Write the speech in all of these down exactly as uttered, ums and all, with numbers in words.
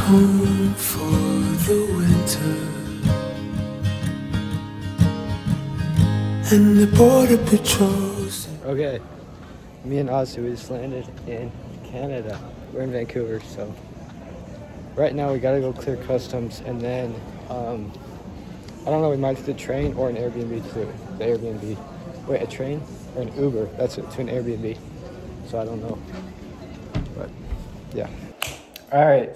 home for the winter, and the border patrols. Okay, me and Ozzy, we just landed in Canada. We're in Vancouver, so right now we gotta go clear customs, and then um, I don't know, we might do the train or an Airbnb to the Airbnb. Wait, a train or an Uber? That's it, to an Airbnb. So I don't know, but yeah. All right.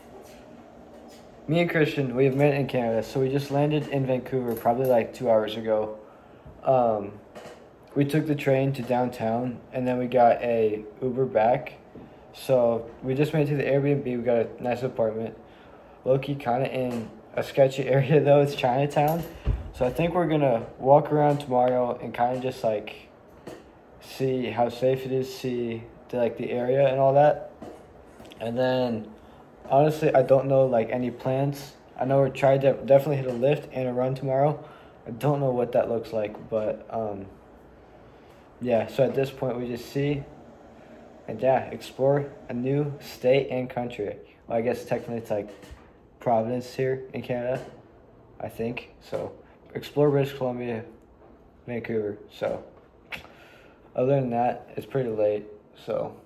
Me and Christian, we have met in Canada, so we just landed in Vancouver probably like two hours ago. Um, we took the train to downtown, and then we got a Uber back. So we just made it to the Airbnb. We got a nice apartment. Low-key kind of in a sketchy area though. It's Chinatown. So I think we're gonna walk around tomorrow and kind of just like see how safe it is, see the, like the area and all that. And then honestly, I don't know like any plans. I know we're trying to definitely hit a lift and a run tomorrow. I don't know what that looks like, but um, yeah. So at this point, we just see and yeah, explore a new state and country. Well, I guess technically it's like Providence here in Canada, I think. So explore British Columbia, Vancouver. So other than that, it's pretty late. So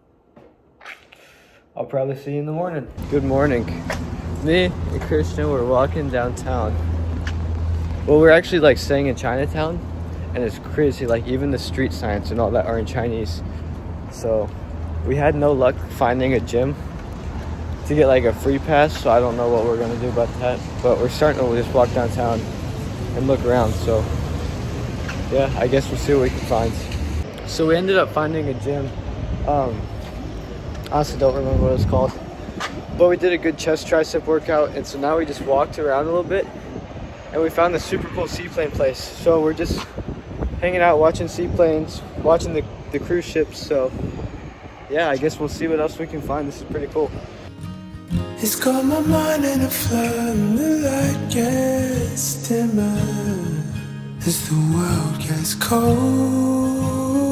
I'll probably see you in the morning. Good morning. Me and Christian were walking downtown. Well, we're actually like staying in Chinatown, and it's crazy. Like even the street signs and all that are in Chinese. So we had no luck finding a gym to get like a free pass. So I don't know what we're gonna do about that. But we're starting to just walk downtown and look around. So yeah, I guess we'll see what we can find. So we ended up finding a gym. Um, Honestly, don't remember what it's called, but we did a good chest tricep workout, and so now we just walked around a little bit, and we found the super cool seaplane place. So we're just hanging out, watching seaplanes, watching the, the cruise ships. So yeah, I guess we'll see what else we can find. This is pretty cool. It's got my mind in a flood, and the light gets dimmer as the world gets cold.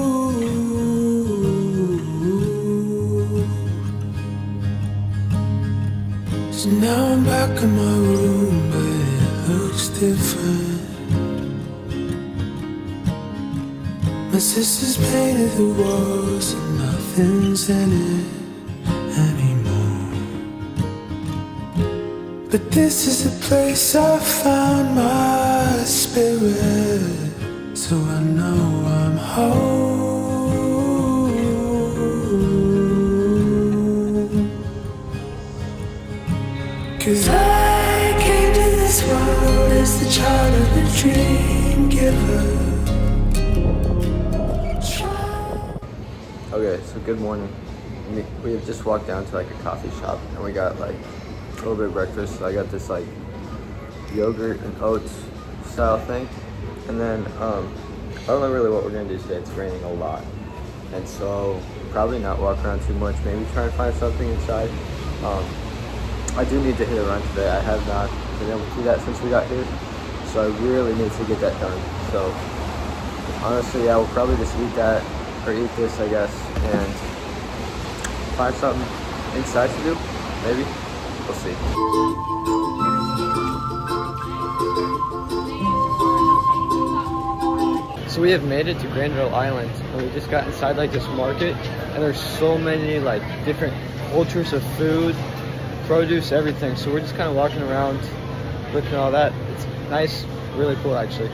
So now I'm back in my room, but it looks different. My sister's painted the walls and nothing's in it anymore. But this is the place I found my spirit, so I know I'm home. Cause I came to this world as the child of the dream giver. Okay, so good morning. We have just walked down to like a coffee shop, and we got like a little bit of breakfast. So I got this like yogurt and oats style thing, and then um, I don't know really what we're gonna do today. It's raining a lot, and so probably not walk around too much. Maybe try and find something inside. Um, I do need to hit a run today. I have not been able to do that since we got here, so I really need to get that done. So honestly, yeah, we'll probably just eat that or eat this, I guess, and find something inside to do. Maybe we'll see. So we have made it to Granville Island, and we just got inside like this market, and there's so many like different cultures of food, produce, everything. So we're just kind of walking around, looking at all that. It's nice, really cool actually.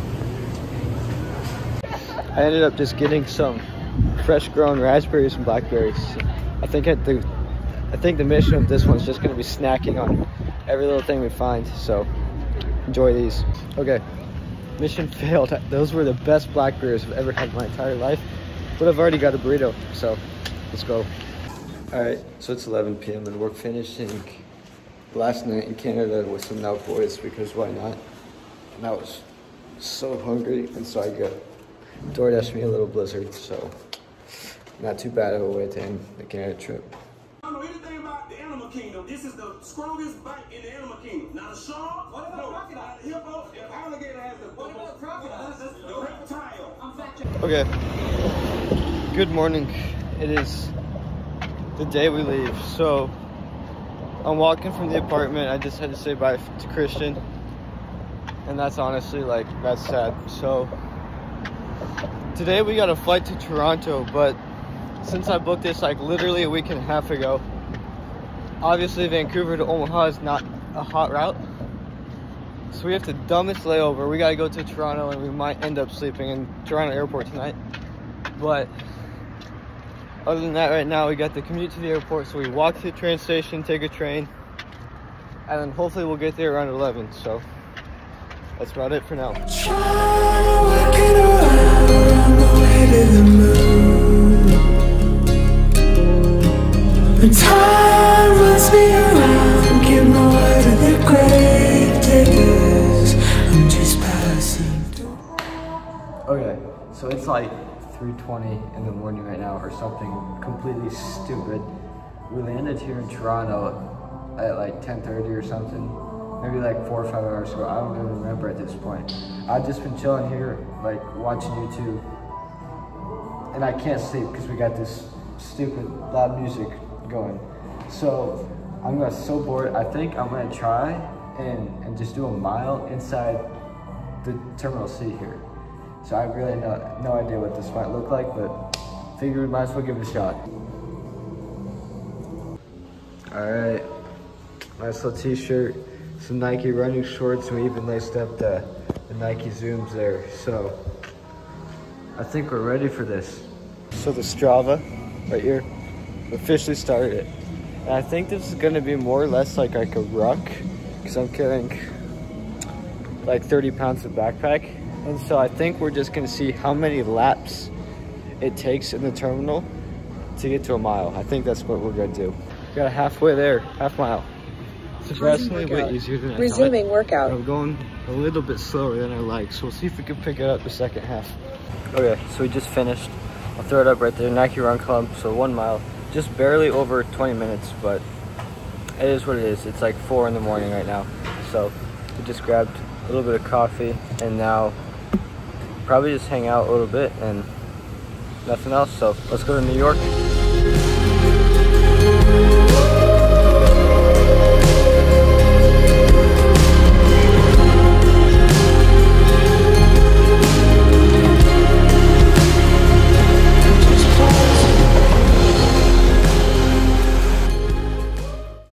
I ended up just getting some fresh grown raspberries and blackberries. I think at the I think the mission of this one's just gonna be snacking on every little thing we find. So enjoy these. Okay, mission failed. Those were the best blackberries I've ever had in my entire life, but I've already got a burrito, so let's go. All right, so it's eleven p m and we're finishing last night in Canada with some Now Boys, because why not? And I was so hungry, and so I got DoorDash me a little blizzard, so not too bad of a way to end the Canada trip. I don't know anything about the animal kingdom. This is the strongest bite in the animal kingdom. Not a shark. What about no, crocodile? The hippo. The alligator has the. What about crocodile? The reptile. I'm fact checking. Okay. Good morning. It is the day we leave. So I'm walking from the apartment. I just had to say bye to Christian. And that's honestly, like, that's sad. So, today we got a flight to Toronto, but since I booked this, like, literally a week and a half ago, obviously Vancouver to Omaha is not a hot route. So we have to dumb this layover. We gotta go to Toronto, and we might end up sleeping in Toronto airport tonight. But other than that, right now we got the commute to the airport. So we walk to the train station, take a train, and then hopefully we'll get there around eleven. So that's about it for now. Walking around the way to the moon. The time runs me around, give my word to the grave diggers. I'm just passing through. Okay, so it's like three twenty in the morning right now, or something completely stupid. We landed here in Toronto at like ten thirty or something, maybe like four or five hours ago. I don't even remember at this point. I've just been chilling here, like watching YouTube, and I can't sleep because we got this stupid loud music going. So I'm gonna so bored. I think I'm gonna try and and just do a mile inside the Terminal C here. So I really no, no idea what this might look like, but figure we might as well give it a shot. All right, nice little t-shirt, some Nike running shorts, and we even laced up the, the Nike Zooms there. So I think we're ready for this. So the Strava right here, officially started it. And I think this is gonna be more or less like, like a ruck, because I'm carrying like thirty pounds of backpack. And so I think we're just gonna see how many laps it takes in the terminal to get to a mile. I think that's what we're gonna do. We got halfway there, half mile. Surprisingly way easier than I thought. Resuming workout. I'm going a little bit slower than I like, so we'll see if we can pick it up the second half. Okay, so we just finished. I'll throw it up right there, Nike Run Club, so one mile. Just barely over twenty minutes, but it is what it is. It's like four in the morning right now. So we just grabbed a little bit of coffee, and now probably just hang out a little bit and nothing else. So let's go to New York.